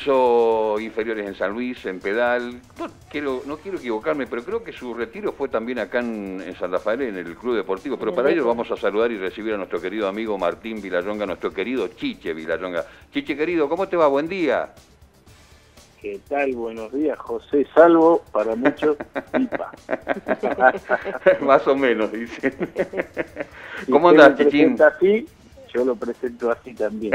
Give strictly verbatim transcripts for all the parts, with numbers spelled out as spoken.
hizo inferiores en San Luis, en Pedal. No quiero, no quiero equivocarme, pero creo que su retiro fue también acá en, en San Rafael, en el Club Deportivo. Pero para ello vamos a saludar y recibir a nuestro querido amigo Martín Vilallonga, nuestro querido Chiche Vilallonga. Chiche querido, ¿cómo te va? Buen día. ¿Qué tal? Buenos días, José Salvo, para muchos, pipa. Más o menos, dice. Si ¿Cómo usted andás, lo Chichín? presenta así, yo lo presento así también.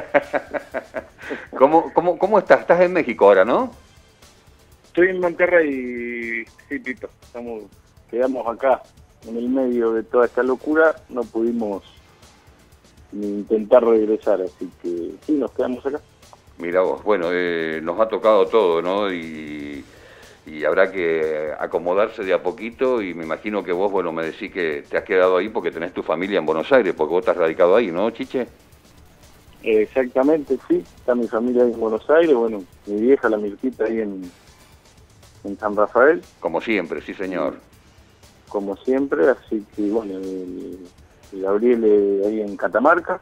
¿Cómo, cómo, ¿Cómo estás? Estás en México ahora, ¿no? Estoy en Monterrey, sí, Pito. Estamos, quedamos acá, en el medio de toda esta locura, no pudimos ni intentar regresar, así que sí, nos quedamos acá. Mira vos, bueno, eh, nos ha tocado todo, ¿no? Y, y habrá que acomodarse de a poquito y me imagino que vos, bueno, me decís que te has quedado ahí porque tenés tu familia en Buenos Aires, porque vos estás radicado ahí, ¿no, Chiche? Exactamente, sí. Está mi familia ahí en Buenos Aires, bueno, mi vieja, la Mirquita, ahí en, en San Rafael. Como siempre, sí, señor. Como siempre, así que, bueno, el, el Gabriel eh, ahí en Catamarca.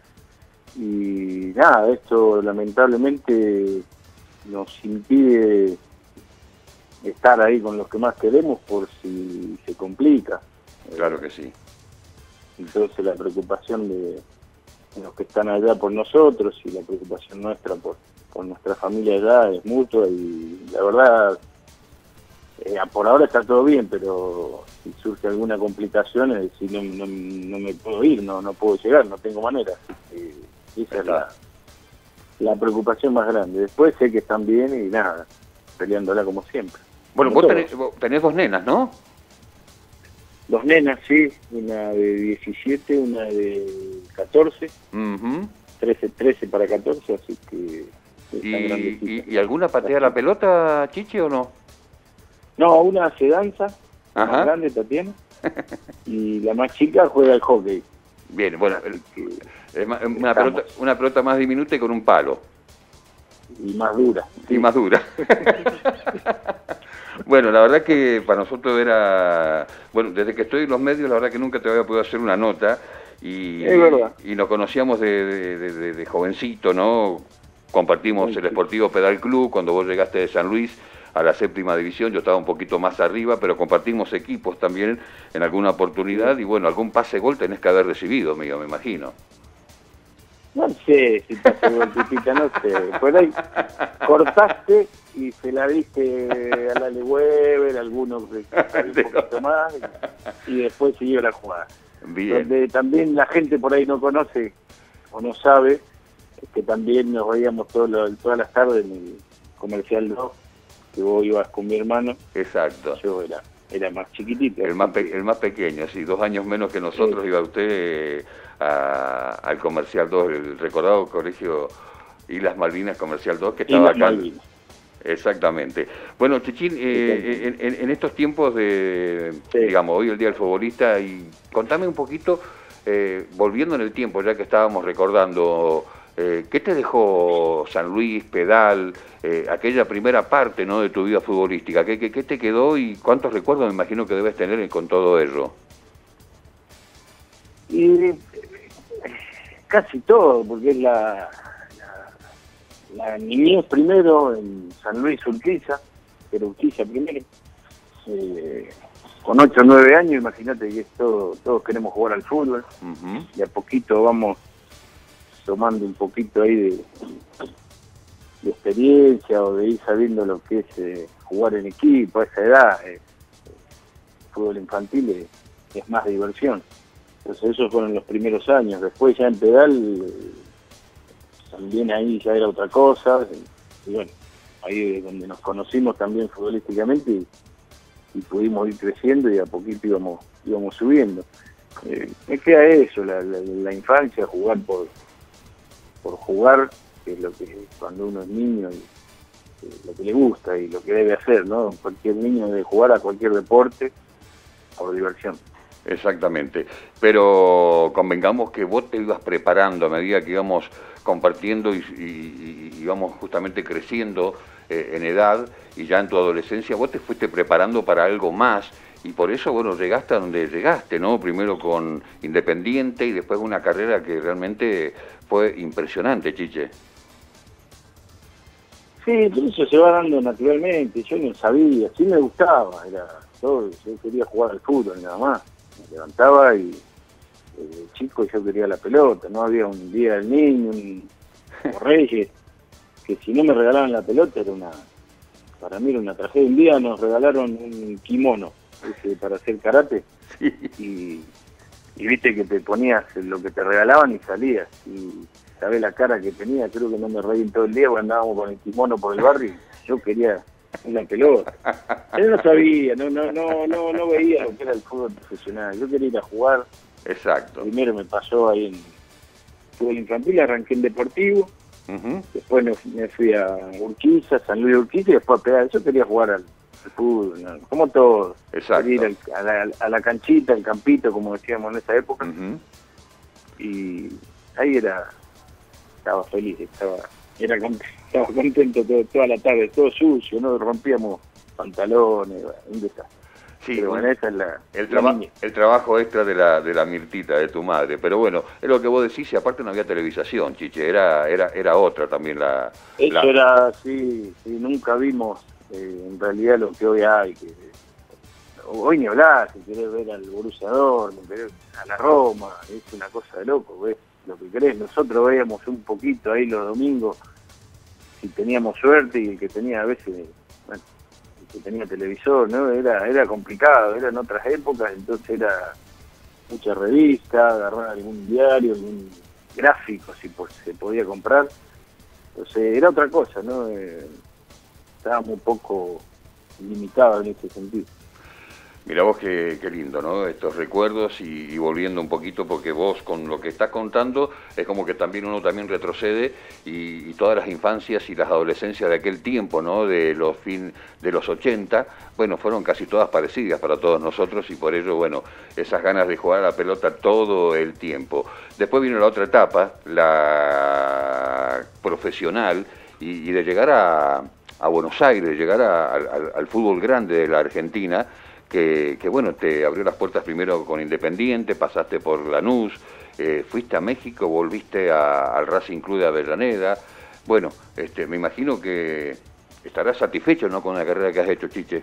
Y nada, esto lamentablemente nos impide estar ahí con los que más queremos por si se complica. Claro que sí. Entonces la preocupación de los que están allá por nosotros y la preocupación nuestra por, por nuestra familia allá es mutua y la verdad, eh, por ahora está todo bien, pero si surge alguna complicación, es decir, no, no, no me puedo ir, no, no puedo llegar, no tengo manera. Así que, esa es la, la preocupación más grande. Después sé que están bien y nada, peleándola como siempre. Bueno, como vos tenés, vos tenés dos nenas, ¿no? Dos nenas, sí, una de diecisiete, una de catorce, Uh-huh. trece, trece para catorce, así que ¿Y, están grandecitas. y, ¿Y alguna patea la pelota, Chiche, o no? No, una hace danza, la Ajá. más grande, Tatiana, y la más chica juega al hockey. Bien, bueno, el- Que es ma- una estamos. pelota, una pelota más diminuta y con un palo. Y más dura. Y más dura. Bueno, la verdad que para nosotros era... Bueno, desde que estoy en los medios, la verdad que nunca te había podido hacer una nota. Y, Es verdad. y nos conocíamos de, de, de- de- de jovencito, ¿no? Compartimos Sí, el sí. Sportivo Pedal Club cuando vos llegaste de San Luis a la séptima división. Yo estaba un poquito más arriba, pero compartimos equipos también en alguna oportunidad. Y bueno, algún pase gol tenés que haber recibido, amigo, me imagino. No sé si pasó golpetita, no sé. Por ahí cortaste y se la diste a la Weber, algunos que sabía un poquito más, y, y después siguió la jugada. Bien. Donde también la gente por ahí no conoce o no sabe, es que también nos veíamos todo lo- todas las tardes en el Comercial dos, que vos ibas con mi hermano, Exacto. yo era, era más chiquitito. El más, pe- el más pequeño, sí, dos años menos que nosotros, Sí. iba usted eh, a- al Comercial dos, el recordado colegio Islas Malvinas Comercial dos, que Y estaba las acá. Malvinas. Exactamente. Bueno, Chichín, eh, en, en- en estos tiempos de, Sí. digamos, hoy el Día del Futbolista, y contame un poquito, eh, volviendo en el tiempo, ya que estábamos recordando, eh, ¿qué te dejó San Luis, Pedal, eh, aquella primera parte, ¿no?, de tu vida futbolística? ¿Qué, qué, qué te quedó y cuántos recuerdos me imagino que debes tener con todo ello? Y eh, casi todo, porque es la, la, la niñez primero en San Luis Urquiza, que era Urquiza primero, eh, con ocho o nueve años, imagínate que es todo, todos queremos jugar al fútbol, Ujú. y a poquito vamos tomando un poquito ahí de, de experiencia o de ir sabiendo lo que es eh, jugar en equipo a esa edad. eh, el fútbol infantil es, es más diversión. Entonces esos fueron los primeros años. Después ya en Pedal, eh, también ahí ya era otra cosa. Y, y bueno, ahí es donde nos conocimos también futbolísticamente y, y pudimos ir creciendo y a poquito íbamos, íbamos subiendo. Eh, me queda eso, la, la, la infancia, jugar por, por jugar, que es lo que cuando uno es niño y eh, lo que le gusta y lo que debe hacer, ¿no? Cualquier niño debe jugar a cualquier deporte por diversión. Exactamente, pero convengamos que vos te ibas preparando a medida que íbamos compartiendo y, y, y íbamos justamente creciendo eh, en edad y ya en tu adolescencia, vos te fuiste preparando para algo más y por eso, bueno, llegaste a donde llegaste, ¿no? Primero con Independiente y después una carrera que realmente fue impresionante, Chiche. Sí, pero eso se va dando naturalmente, yo no sabía, sí me gustaba, era todo, yo quería jugar al fútbol nada más, me levantaba y eh, chico yo quería la pelota, no había un día del niño, un como Reyes, que si no me regalaban la pelota era una, para mí era una tragedia. Un día nos regalaron un kimono ese, para hacer karate, Sí. y, y viste que te ponías lo que te regalaban y salías, y sabés la cara que tenía, creo que no me reí en todo el día, porque andábamos con el kimono por el barrio y yo quería una pelota. Yo no sabía, no, no, no, no, no veía lo que era el fútbol profesional, yo quería ir a jugar. Exacto. Primero me pasó ahí en fútbol infantil, arranqué en deportivo, Uh-huh. después me, me fui a Urquiza, San Luis de Urquiza, y después a pegar. Yo quería jugar al, al fútbol, ¿no? Como todo. Exacto. Quería ir al, a, la, a la canchita, al campito, como decíamos en esa época. Uh-huh. Y ahí era, estaba feliz, estaba, era con, estaba contento todo, toda la tarde, todo sucio, no rompíamos pantalones, un desastre. Sí, Pero bueno, esa es la, el, la traba niñez. el trabajo extra de la, de la Mirtita, de tu madre. Pero bueno, es lo que vos decís, y aparte no había televisación, Chiche, era, era, era otra también la... Eso la... era, sí, sí, nunca vimos eh, en realidad lo que hoy hay, que hoy ni hablar, si querés ver al Borussia Dortmund, querés a la Roma, es una cosa de loco, ves lo que querés. Nosotros veíamos un poquito ahí los domingos, si teníamos suerte, y el que tenía a veces, bueno, el que tenía televisor, ¿no? Era, era complicado, eran otras épocas, entonces era mucha revista, agarrar algún diario, algún gráfico si pues, se podía comprar. Entonces era otra cosa, ¿no? Eh, estábamos un poco limitados en ese sentido. Mirá vos qué, qué lindo, ¿no? Estos recuerdos, y, y volviendo un poquito, porque vos con lo que estás contando es como que también uno también retrocede, y, y todas las infancias y las adolescencias de aquel tiempo, ¿no? De los fin de los ochenta, bueno, fueron casi todas parecidas para todos nosotros, y por ello, bueno, esas ganas de jugar a la pelota todo el tiempo. Después vino la otra etapa, la profesional, y, y de llegar a, a Buenos Aires, de llegar a, al, al fútbol grande de la Argentina, Que, que bueno, te abrió las puertas primero con Independiente, pasaste por Lanús, eh, fuiste a México, volviste a, al Racing Club de Avellaneda. Bueno, este, me imagino que estarás satisfecho, ¿no?, con la carrera que has hecho, Chiche.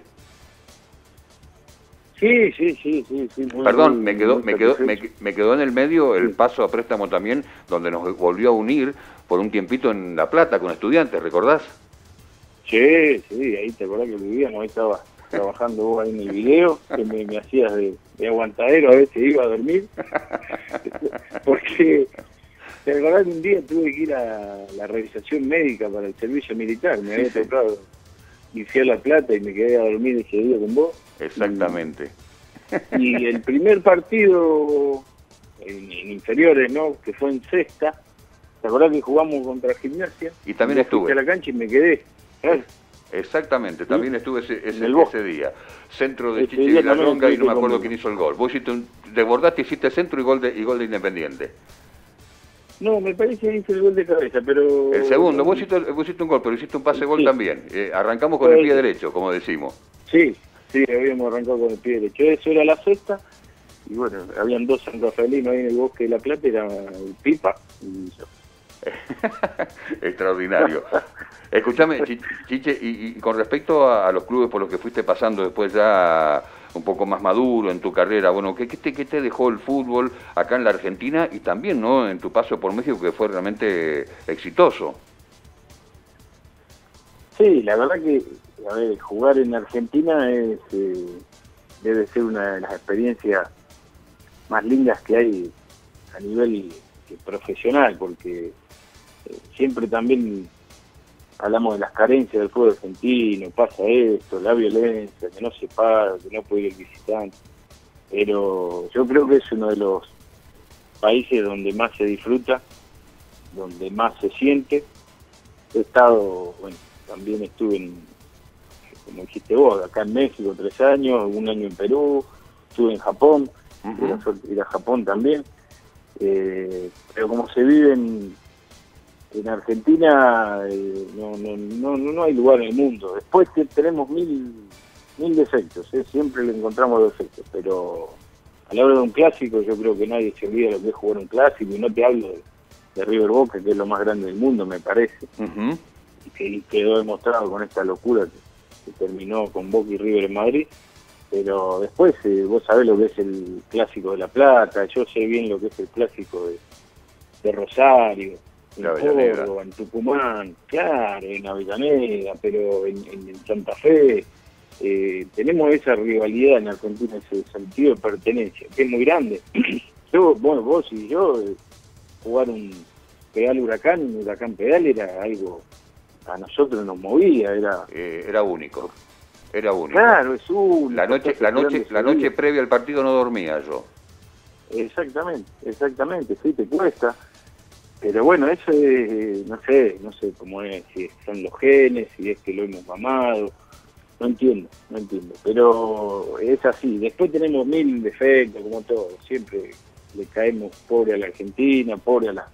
Sí, sí, sí, sí. sí muy, Perdón, muy, me quedó, muy me quedó, me, me quedó en el medio el sí. paso a préstamo también, donde nos volvió a unir por un tiempito en La Plata con Estudiantes, ¿recordás? Sí, sí, ahí te acordás que vivíamos, ahí estaba trabajando vos ahí en el video, que me, me hacías de, de aguantadero, a veces iba a dormir, porque te acordás que un día tuve que ir a la revisación médica para el servicio militar, me había tocado iniciar La Plata y me quedé a dormir ese día con vos. Exactamente. Y, y el primer partido en, en inferiores, ¿no?, que fue en sexta, ¿te acordás que jugamos contra Gimnasia? Y también y estuve. Fui a la cancha y me quedé. ¿eh? Exactamente, también estuve ese, ese, ese día. Centro de Ese Chiche día Villalonga, y no me acuerdo conmigo. quién hizo el gol. Vos hiciste un, desbordaste, hiciste centro y gol de, y gol de Independiente. No, me parece que hice el gol de cabeza, pero... El segundo, vos hiciste, vos hiciste un gol, pero hiciste un pase gol Sí. también. Eh, arrancamos con el pie derecho, como decimos. Sí, sí, habíamos arrancado con el pie derecho. Eso era la sexta, y bueno, habían dos sanrafaelinos ahí en el Bosque de La Plata, era el Pipa y yo. Extraordinario. Escúchame, Chiche, y, y con respecto a, a los clubes por los que fuiste pasando después, ya un poco más maduro en tu carrera, bueno, ¿qué, qué, te, qué te dejó el fútbol acá en la Argentina, y también, ¿no?, en tu paso por México, que fue realmente exitoso? Sí, la verdad que, a ver, jugar en Argentina es eh, debe ser una de las experiencias más lindas que hay a nivel eh, profesional, porque eh, siempre también hablamos de las carencias del fútbol argentino, pasa esto, la violencia, que no se paga, que no puede ir el visitante, pero yo creo que es uno de los países donde más se disfruta, donde más se siente. He estado, bueno, también estuve en, como dijiste vos, acá en México tres años, un año en Perú, estuve en Japón, uh-huh. tuve la suerte de ir a Japón también, eh, pero como se vive en En Argentina eh, no, no, no, no hay lugar en el mundo. Después que tenemos mil, mil defectos, ¿eh? Siempre le encontramos defectos, pero a la hora de un clásico yo creo que nadie se olvida lo que es jugar un clásico, y no te hablo de, de River Boca, que es lo más grande del mundo, me parece. Uh-huh. que quedó demostrado con esta locura que, que terminó con Boca y River en Madrid. Pero después eh, vos sabés lo que es el Clásico de La Plata, yo sé bien lo que es el Clásico de, de Rosario, en Córdoba, en Tucumán, claro, en Avellaneda, pero en, en, en Santa Fe. Eh, tenemos esa rivalidad en Argentina, ese sentido de pertenencia, que es muy grande. Yo, bueno, vos y yo, eh, jugar un pedal huracán, un huracán pedal era algo, a nosotros nos movía, era... Eh, era único. Era único. Claro, es único. La noche, la noche, la noche previa al partido no dormía yo. Exactamente, exactamente, sí, te cuesta. Pero bueno, eso es, no sé, no sé cómo es, si son los genes, si es que lo hemos mamado, no entiendo, no entiendo. Pero es así. Después tenemos mil defectos, como todo. Siempre le caemos pobre a la Argentina, pobre a la,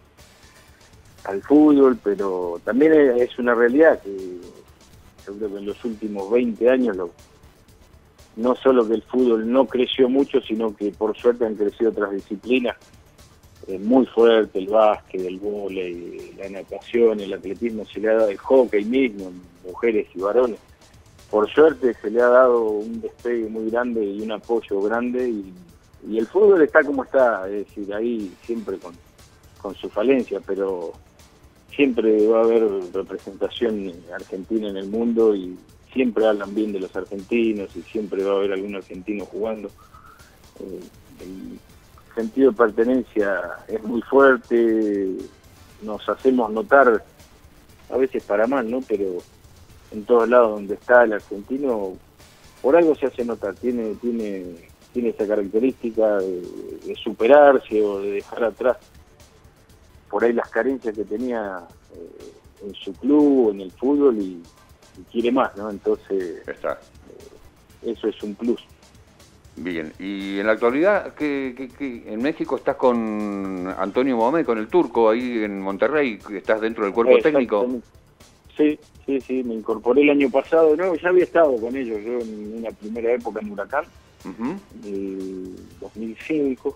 al fútbol, pero también es una realidad que... Yo creo que en los últimos veinte años lo, no solo que el fútbol no creció mucho, sino que por suerte han crecido otras disciplinas eh, muy fuerte, el básquet, el vóley, la natación, el atletismo, se le ha dado el hockey mismo, mujeres y varones. Por suerte se le ha dado un despegue muy grande y un apoyo grande, y, y el fútbol está como está, es decir, ahí siempre con, con su falencia, pero... siempre va a haber representación argentina en el mundo y siempre hablan bien de los argentinos y siempre va a haber algún argentino jugando. Eh, el sentido de pertenencia es muy fuerte, nos hacemos notar, a veces para mal, ¿no? Pero en todos lados donde está el argentino, por algo se hace notar, tiene, tiene, tiene esa característica de, de superarse o de dejar atrás por ahí las carencias que tenía eh, en su club, en el fútbol, y, y quiere más, ¿no? Entonces, Está. Eh, eso es un plus. Bien, y en la actualidad, ¿qué, qué, qué? En México estás con Antonio Mohamed, con el turco, ahí en Monterrey, estás dentro del cuerpo técnico. Sí, sí, sí, me incorporé el año pasado, no, ya había estado con ellos, yo en una primera época en Huracán, uh-huh. en dos mil cinco,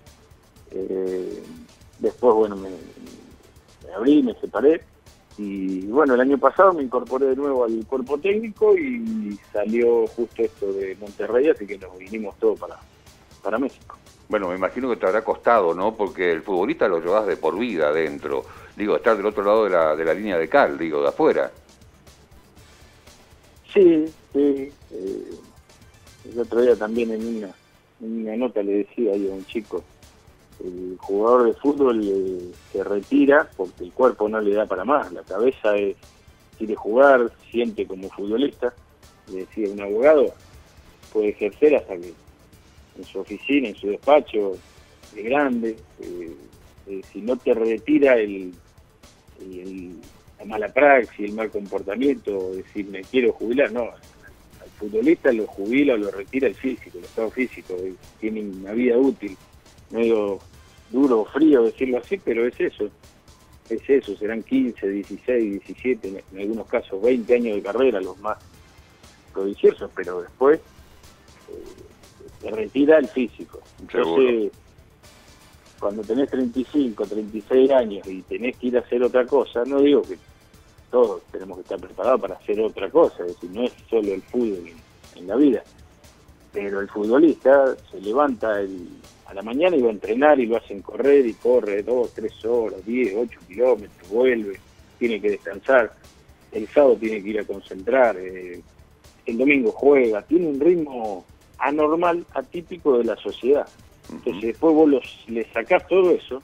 eh, después, bueno, me, me abrí, me separé, y bueno, el año pasado me incorporé de nuevo al cuerpo técnico y salió justo esto de Monterrey, así que nos vinimos todos para, para México. Bueno, me imagino que te habrá costado, ¿no? Porque el futbolista lo llevas de por vida adentro. Digo, estar del otro lado de la, de la línea de cal, digo, de afuera. Sí, sí. Eh, el otro día también en una, en una nota le decía yo a un chico, el jugador de fútbol eh, se retira porque el cuerpo no le da para más, la cabeza es, quiere jugar, siente como futbolista, le decía un abogado, puede ejercer hasta que en su oficina, en su despacho, de grande, eh, eh, si no te retira el, el, el, la mala praxis, el mal comportamiento, decir me quiero jubilar, no, al futbolista lo jubila o lo retira el físico, el estado físico, eh, tiene una vida útil, medio duro o frío decirlo así, pero es eso, es eso, serán quince, dieciséis, diecisiete, en, en algunos casos veinte años de carrera, los más prodigiosos, pero después eh, te retira el físico. Entonces, cuando tenés treinta y cinco, treinta y seis años y tenés que ir a hacer otra cosa, no digo que todos tenemos que estar preparados para hacer otra cosa, es decir, no es solo el fútbol en, en la vida, pero el futbolista se levanta el, a la mañana y va a entrenar y lo hacen correr y corre dos, tres horas, diez, ocho kilómetros, vuelve, tiene que descansar, el sábado tiene que ir a concentrar, eh, el domingo juega, tiene un ritmo anormal, atípico de la sociedad. Entonces después vos los, le sacás todo eso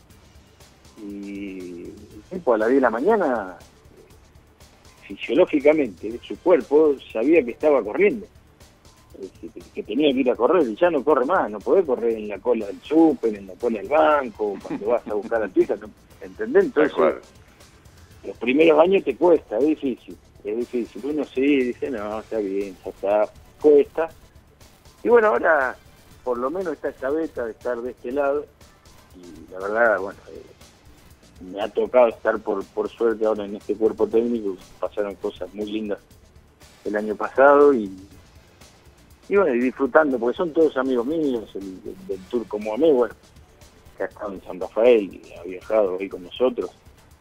y tipo a las diez de la mañana fisiológicamente su cuerpo sabía que estaba corriendo, que tenía que ir a correr y ya no corre más, no podés correr en la cola del súper, en la cola del banco, cuando vas a buscar a tu hija, ¿entendés? Entonces los primeros años te cuesta, es difícil, es difícil, uno sí dice no, está bien, ya está, cuesta, y bueno, ahora por lo menos está esta beta de estar de este lado, y la verdad, bueno, eh, me ha tocado estar por, por suerte ahora en este cuerpo técnico, pasaron cosas muy lindas el año pasado, y, y bueno, y disfrutando, porque son todos amigos míos, el, del, del turco Mohamed, bueno, que ha estado en San Rafael y ha viajado ahí con nosotros,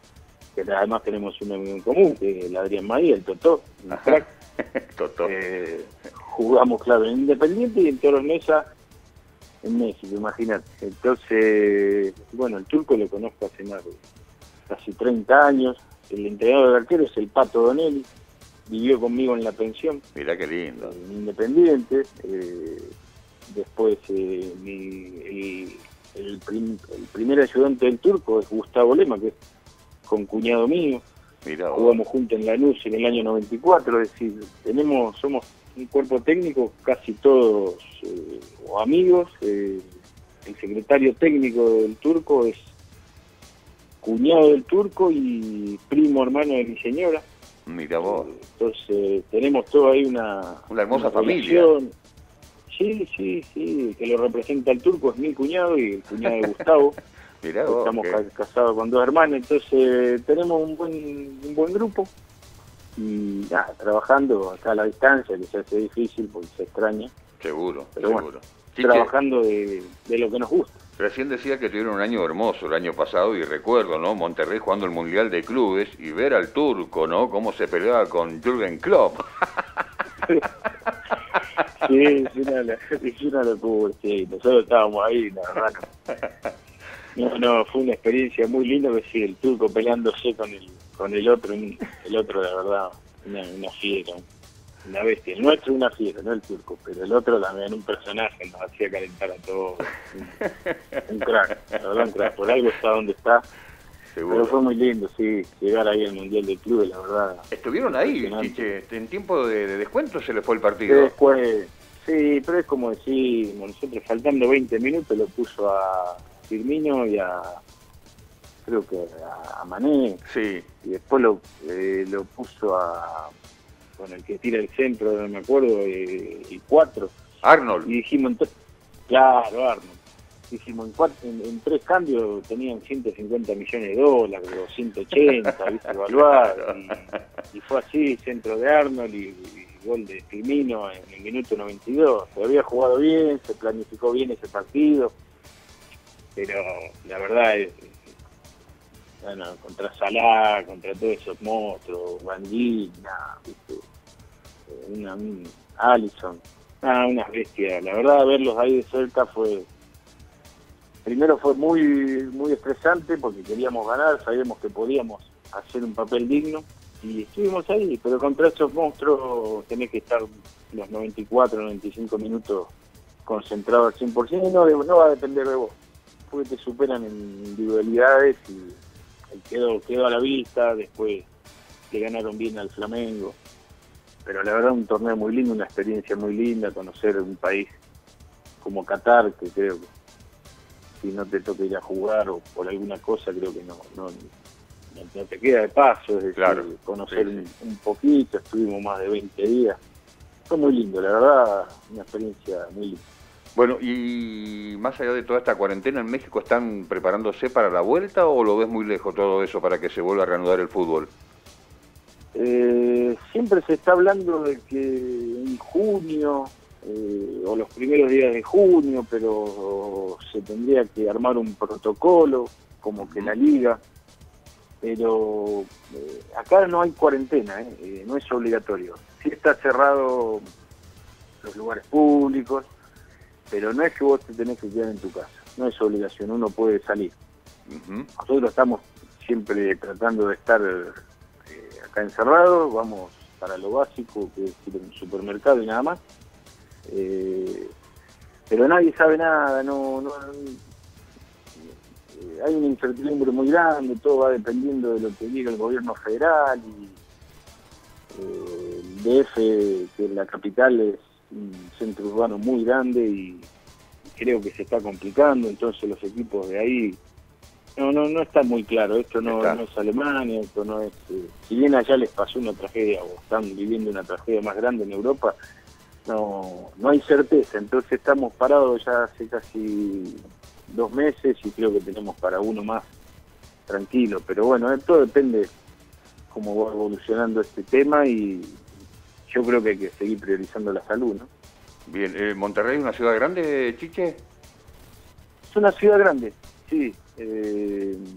que además tenemos un amigo en común, que es el Adrián Maía, el Totó, un crack. Totó. Eh, jugamos, claro, en Independiente y en Toros Mesa, en México, imagínate. Entonces, bueno, el Turco lo conozco hace más de casi treinta años. El entrenador de arquero es el Pato Donelli, vivió conmigo en la pensión. Mirá qué lindo. En Independiente. Eh, después, eh, mi, el, el, prim, el primer ayudante del Turco es Gustavo Lema, que es con cuñado mío. Mirá, jugamos juntos en Lanús en el año noventa y cuatro, es decir, tenemos, somos un cuerpo técnico casi todos eh, o amigos. Eh, el secretario técnico del Turco es cuñado del Turco y primo hermano de mi señora. Mirá vos. Eh, entonces tenemos todo ahí una, una hermosa una familia. relación. Sí, sí, sí, el que lo representa el Turco es mi cuñado y el cuñado de Gustavo. Mirá vos, estamos qué... casados con dos hermanos, entonces tenemos un buen un buen grupo y nada, trabajando acá a la distancia, que se hace difícil porque se extraña. Seguro, pero seguro. Bueno, Chiche, trabajando de, de lo que nos gusta. Recién decía que tuvieron un año hermoso el año pasado y recuerdo, ¿no? Monterrey jugando el Mundial de Clubes y ver al Turco, ¿no? Cómo se peleaba con Jürgen Klopp. Sí, es una, es una locura, sí. Nosotros estábamos ahí, la verdad. No, no, no, fue una experiencia muy linda, que sí, el Turco peleándose con el con el otro, el otro, la verdad, una, una fiera, una bestia. El nuestro una fiera, no el Turco, pero el otro también un personaje, nos hacía calentar a todos. Un, un crack, la verdad, un crack. Por algo está donde está. Seguro. Pero fue muy lindo, sí, llegar ahí al Mundial de Clubes, la verdad. Estuvieron ahí, Chiche, en tiempo de, de descuento se les fue el partido. Después, sí, pero es como decimos, nosotros faltando veinte minutos lo puso a Firmino y a, creo que a Mané. Sí. Y después lo, eh, lo puso a, con el que tira el centro, no me acuerdo, eh, y cuatro. Arnold. Y dijimos, entonces, claro, Arnold. Dijimos, en, cuatro, en, en tres cambios tenían ciento cincuenta millones de dólares, o ciento ochenta, ¿viste? Evaluar. Y, y fue así, centro de Arnold y, y gol de Firmino en el minuto noventa y dos. Se había jugado bien, se planificó bien ese partido, pero la verdad es, bueno, contra Salah, contra todos esos monstruos, Bandí, ¿viste? Una, un Alisson, ah, unas bestias. La verdad, verlos ahí de cerca fue... Primero fue muy muy estresante porque queríamos ganar, sabíamos que podíamos hacer un papel digno y estuvimos ahí, pero contra esos monstruos tenés que estar los noventa y cuatro, noventa y cinco minutos concentrado al cien por ciento y no, no va a depender de vos, porque te superan en individualidades y quedó, quedó a la vista. Después le ganaron bien al Flamengo, pero la verdad un torneo muy lindo, una experiencia muy linda, conocer un país como Qatar, que creo que si no te toca ir a jugar o por alguna cosa, creo que no no, no, no te queda de paso, es decir, claro, conocer sí, sí. Un, un poquito. Estuvimos más de veinte días, fue muy lindo, la verdad, una experiencia muy linda. Bueno, y más allá de toda esta cuarentena, ¿en México están preparándose para la vuelta o lo ves muy lejos todo eso para que se vuelva a reanudar el fútbol? Eh, siempre se está hablando de que en junio... Eh, o los primeros días de junio, pero se tendría que armar un protocolo como que la liga, pero eh, acá no hay cuarentena, eh, eh, no es obligatorio. Sí está cerrado los lugares públicos, pero no es que vos te tenés que quedar en tu casa, no es obligación, uno puede salir. Uh-huh. Nosotros estamos siempre tratando de estar eh, acá encerrados, vamos para lo básico, que es ir a un supermercado y nada más. Eh, pero nadie sabe nada, no, no eh, hay una incertidumbre muy grande, todo va dependiendo de lo que diga el gobierno federal y eh, el D F, que es la capital, es un centro urbano muy grande y creo que se está complicando, entonces los equipos de ahí no no no está muy claro, esto no, no es Alemania, esto no es, eh, si bien allá les pasó una tragedia o están viviendo una tragedia más grande en Europa, no no hay certeza, entonces estamos parados ya hace casi dos meses y creo que tenemos para uno más tranquilo, pero bueno, todo depende cómo va evolucionando este tema y yo creo que hay que seguir priorizando la salud, ¿no? Bien, eh, ¿Monterrey es una ciudad grande, Chiche? Es una ciudad grande, sí, eh,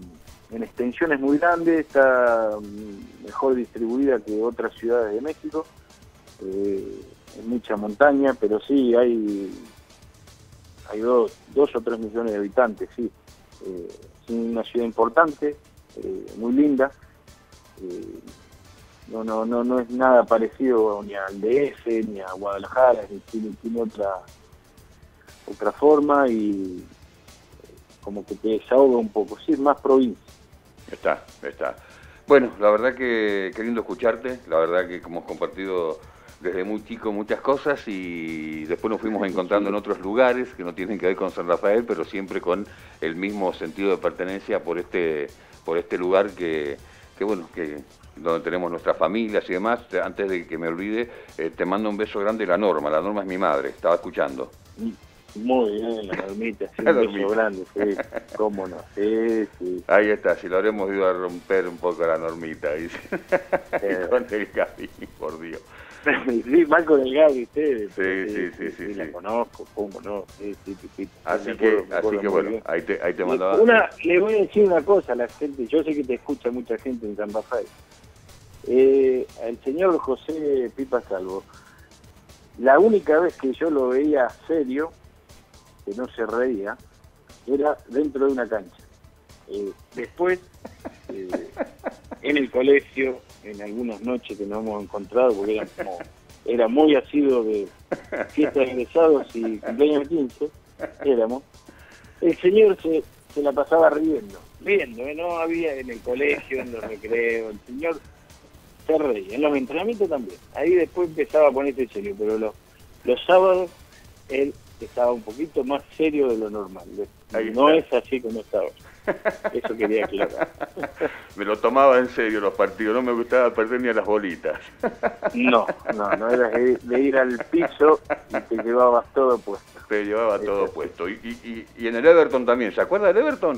en extensión es muy grande, está mejor distribuida que otras ciudades de México, eh, en mucha montaña, pero sí hay hay dos, dos o tres millones de habitantes, sí. Eh, es una ciudad importante, eh, muy linda. Eh, no, no, no, no es nada parecido ni al D F ni a Guadalajara, tiene, tiene otra otra forma y como que te desahoga un poco, sí, más provincia. Está, está. Bueno, la verdad que qué lindo escucharte, la verdad que hemos compartido desde muy chico muchas cosas y después nos fuimos encontrando en otros lugares que no tienen que ver con San Rafael, pero siempre con el mismo sentido de pertenencia por este, por este lugar que, que bueno, que donde tenemos nuestras familias y demás. Antes de que me olvide, eh, te mando un beso grande, la Norma, la Norma es mi madre, estaba escuchando. Muy bien, la Normita, sí, un beso grande, sí, cómo no, sí, sí. Ahí está, si lo habremos ido a romper un poco la Normita, dice. Eh. Con el Gaby, por Dios. Sí, van con el Gaby ustedes. Sí, sí, sí, sí, sí, sí, la sí. conozco, cómo no, sí, sí, sí, sí. Así Me que, acuerdo, me así acuerdo que muy bueno, bien. ahí te, ahí te mandaba. Una, le voy a decir una cosa a la gente, yo sé que te escucha mucha gente en San Rafael. Eh, el señor José Pipa Salvo, la única vez que yo lo veía serio, que no se reía, era dentro de una cancha. Eh, después, eh, en el colegio, en algunas noches que nos hemos encontrado, porque era, como, era muy asiduo de fiestas de egresados y cumpleaños quince, éramos, el señor se, se la pasaba riendo, riendo, ¿eh? No había en el colegio, en los recreos, el señor se reía, en los entrenamientos también. Ahí después empezaba a ponerse serio, pero los, los sábados él estaba un poquito más serio de lo normal. No es así como estaba. Eso quería aclarar. Me lo tomaba en serio los partidos, no me gustaba perder ni a las bolitas. No, no, no era de, de ir al piso y te llevabas todo puesto. Te llevaba Eso todo sí. puesto. Y, y, y en el Everton también, ¿se acuerda del Everton?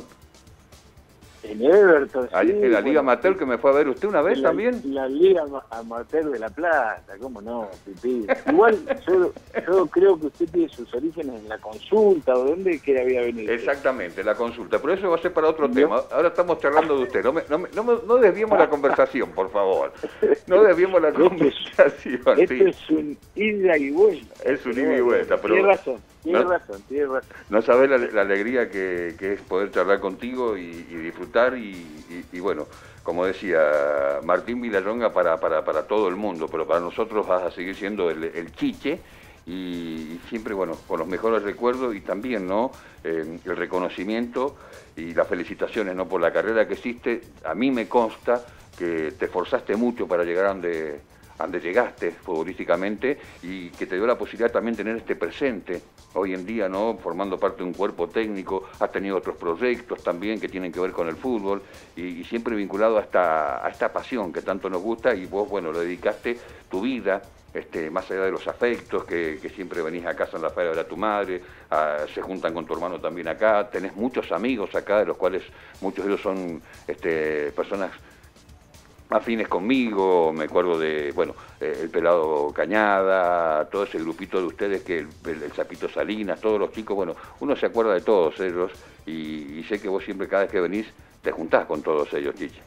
En Everton, Ahí, sí. En la Liga bueno, Amateur sí. que me fue a ver usted una vez la, también. La Liga Amateur de La Plata, ¿cómo no, Pipí? Igual yo, yo creo que usted tiene sus orígenes en la Consulta, ¿o dónde que había venido? Exactamente, la Consulta, pero eso va a ser para otro ¿No? tema. Ahora estamos charlando de usted, no, me, no, me, no, me, no desviemos la conversación, por favor. No desviemos la conversación. Esto sí. es un ida y vuelta. Es un ida y vuelta, pero... Tiene razón. Tienes ¿No? razón, tienes razón. No sabés la, la alegría que, que es poder charlar contigo y, y disfrutar y, y, y bueno, como decía Martín Villalonga para, para, para todo el mundo, pero para nosotros vas a seguir siendo el, el chiche y, y siempre, bueno, con los mejores recuerdos y también, ¿no? Eh, el reconocimiento y las felicitaciones, ¿no? Por la carrera que hiciste. A mí me consta que te esforzaste mucho para llegar a donde, a donde llegaste futbolísticamente y que te dio la posibilidad también de tener este presente. Hoy en día, ¿no? Formando parte de un cuerpo técnico, has tenido otros proyectos también que tienen que ver con el fútbol y, y siempre vinculado a esta, a esta pasión que tanto nos gusta y vos, bueno, le dedicaste tu vida, este, más allá de los afectos, que, que siempre venís acá a San Rafael a ver a tu madre, a, se juntan con tu hermano también acá, tenés muchos amigos acá, de los cuales muchos de ellos son este, personas afines conmigo, me acuerdo de, bueno, eh, el Pelado Cañada, todo ese grupito de ustedes, que el, el, el Zapito Salinas, todos los chicos, bueno, uno se acuerda de todos ellos y, y sé que vos siempre cada vez que venís te juntás con todos ellos, Chiche.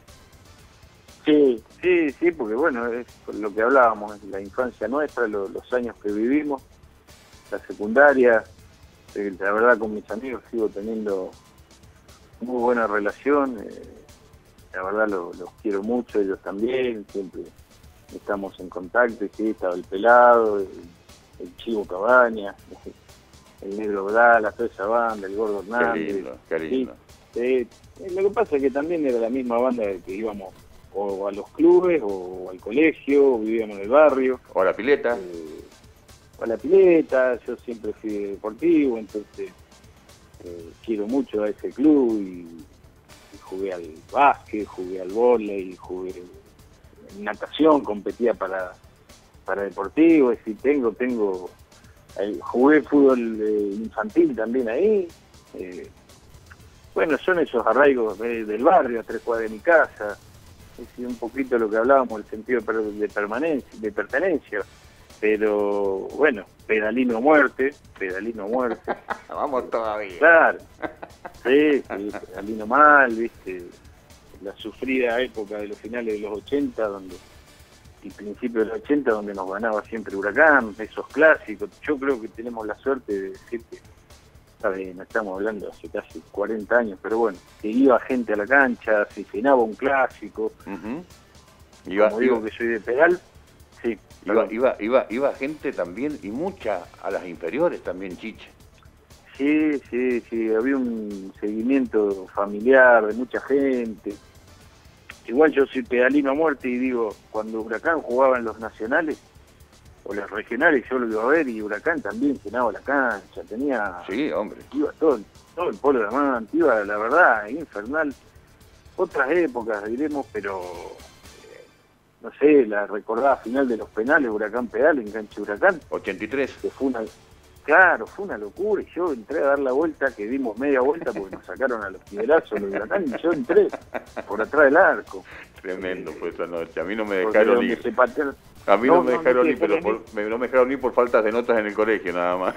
Sí, sí, sí, porque bueno, es lo que hablábamos, la infancia nuestra, lo, los años que vivimos, la secundaria, eh, la verdad con mis amigos sigo teniendo muy buena relación, eh, la verdad los lo quiero mucho, ellos también, siempre estamos en contacto, sí, estaba el Pelado, el, el Chivo Cabaña, el Negro Bdala, toda esa banda, el Gordo Hernández. Qué lindo, qué lindo. Sí, sí, lo que pasa es que también era la misma banda que íbamos o a los clubes, o al colegio, o vivíamos en el barrio. O a la pileta. Eh, o a la pileta, yo siempre fui deportivo, entonces eh, quiero mucho a ese club y jugué al básquet, jugué al vóley, jugué en natación, competía para para deportivo, es decir, tengo, tengo, eh, jugué fútbol eh, infantil también ahí, eh, bueno, son esos arraigos de, del barrio, a tres cuadras de mi casa, es decir, un poquito lo que hablábamos, el sentido de permanencia, de pertenencia, pero bueno, pedalino a muerte, pedalino a muerte. Vamos todavía. Claro, sí, sí, pedalino mal, viste, la sufrida época de los finales de los ochenta, donde y principios de los ochenta, donde nos ganaba siempre Huracán, esos clásicos. Yo creo que tenemos la suerte de decir que, está bien, no estamos hablando hace casi cuarenta años, pero bueno, que iba gente a la cancha, se llenaba un clásico. Uh-huh. Iba, Como digo iba, que soy de Peral, sí. Iba, iba, iba, iba gente también, y mucha a las inferiores también, Chiche. Sí, sí, sí, había un seguimiento familiar de mucha gente. Igual yo soy pedalino a muerte y digo, cuando Huracán jugaba en los nacionales o los regionales, yo lo iba a ver y Huracán también llenaba la cancha, tenía... Sí, hombre. Iba todo, todo el polo de Amante, iba, la verdad, infernal. Otras épocas, diremos, pero... Eh, no sé, la recordada final de los penales, Huracán Pedal, enganche Huracán. ochenta y tres. Que fue una... Claro, fue una locura, y yo entré a dar la vuelta, que dimos media vuelta porque nos sacaron a los nivelazos los Huracán, y yo entré por atrás del arco. Tremendo fue esa noche, a mí no me dejaron ir. Patearon... A mí no, no me dejaron no, ir, pero por, me, no me dejaron ir por faltas de notas en el colegio, nada más.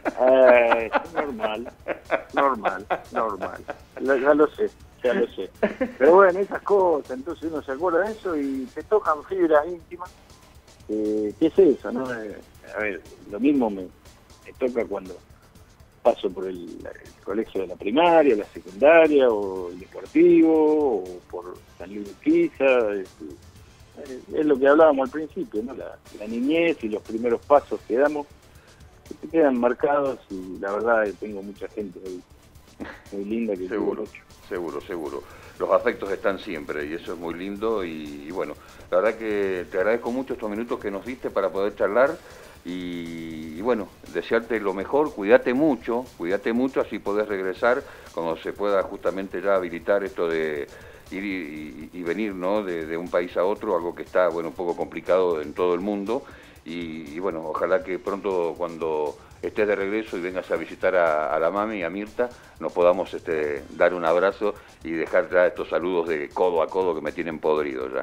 Eh, normal, normal, normal, ya, ya lo sé, ya lo sé. Pero bueno, esas cosas, entonces uno se acuerda de eso y te tocan fibras íntimas. Eh, ¿Qué es eso, no? Eh, a ver, lo mismo me... me toca cuando paso por el, el colegio de la primaria, la secundaria, o el deportivo, o por San Luis Urquiza. Es, es lo que hablábamos al principio, ¿no? La, la niñez y los primeros pasos que damos, que te quedan marcados, y la verdad tengo mucha gente muy, muy linda que seguro, seguro, seguro. Los afectos están siempre y eso es muy lindo y, y bueno, la verdad que te agradezco mucho estos minutos que nos diste para poder charlar. Y, y bueno, desearte lo mejor, cuídate mucho, cuídate mucho, así podés regresar cuando se pueda justamente ya habilitar esto de ir y, y, y venir, ¿no? De, de un país a otro, algo que está, bueno, un poco complicado en todo el mundo. Y, y bueno, ojalá que pronto cuando estés de regreso y vengas a visitar a, a la mami y a Mirta, nos podamos este, dar un abrazo y dejar ya estos saludos de codo a codo que me tienen podrido ya.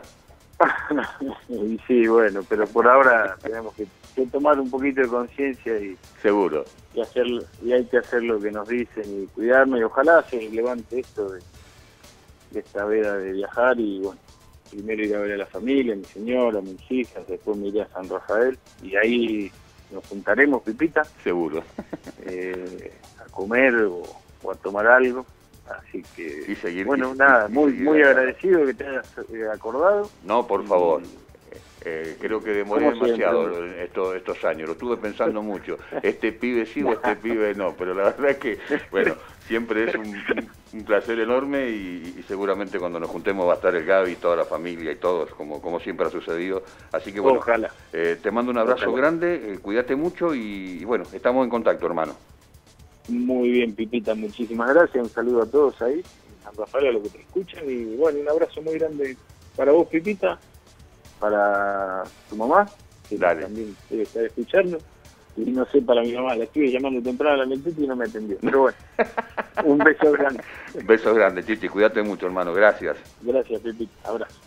Y sí, bueno, pero por ahora tenemos que, que tomar un poquito de conciencia y seguro y hacer y hay que hacer lo que nos dicen y cuidarnos, y ojalá se levante esto de, de esta veda de viajar. Y bueno, primero ir a ver a la familia, a mi señora, a mis hijas, después me iré a San Rafael y ahí nos juntaremos, Pipita, seguro eh, a comer o, o a tomar algo. Así que, y seguir, bueno, y, nada, y, muy y muy agradecido que te hayas eh, acordado. No, por favor. Eh, creo que demoré demasiado siempre estos, estos años, lo estuve pensando mucho. Este pibe sí o este pibe no, pero la verdad es que, bueno, siempre es un, un placer enorme y, y seguramente cuando nos juntemos va a estar el Gaby, toda la familia y todos, como, como siempre ha sucedido. Así que bueno, ojalá. Eh, te mando un abrazo Ojalá. grande, eh, cuídate mucho y, y bueno, estamos en contacto, hermano. Muy bien, Pipita, muchísimas gracias. Un saludo a todos ahí, en San Rafael, a los que te escuchan. Y bueno, un abrazo muy grande para vos, Pipita, para tu mamá, que Dale. también debe estar escuchando. Y no sé, para mi mamá, la estuve llamando temprano a la mentita y no me atendió. Pero bueno, un beso grande. Un beso grande, Chichi, cuídate mucho, hermano, gracias. Gracias, Pipita, abrazo.